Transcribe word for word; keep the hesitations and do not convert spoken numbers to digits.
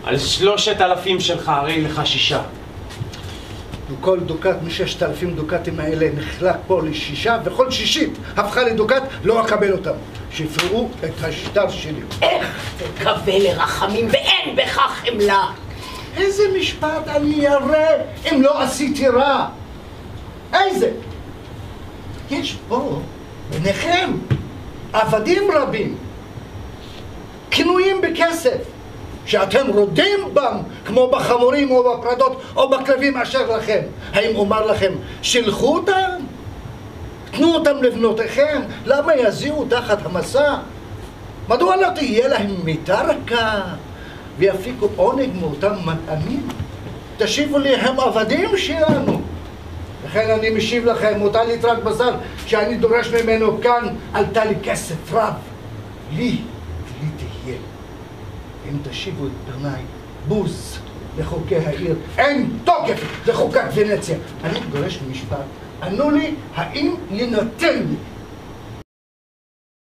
על שלושת אלפים שלך, הרי לך שישה. וכל דוקת מששת אלפים דוקטים האלה נחלק פה לשישה, וכל שישית הפכה לדוקת, לא אקבל אותם. שיפרעו את השטר שלי. איך תקבל לרחמים ואין בך חמלה? איזה משפט אני אראה אם לא עשיתי רע? איזה? יש פה ביניכם עבדים רבים, קנויים בכסף, שאתם רודים בם כמו בחמורים או בפרדות או בכלבים אשר לכם. האם אומר לכם, שלחו אותם? תנו אותם לבנותיכם? למה יזיעו תחת המסע? מדוע לא תהיה להם מיטה רכה ויפיקו עונג מאותם מטעמים? תשיבו לי, הם עבדים שלנו. לכן אני משיב לכם, מותר לי רק בשר שאני דורש ממנו כאן, עלתה לי כסף רב. לי, לי תהיה. אם תשיבו את פניי, בוז לחוקי העיר, אין תוקף לחוקת ונציה. אני דורש משפט, ענו לי, האם יינתן לי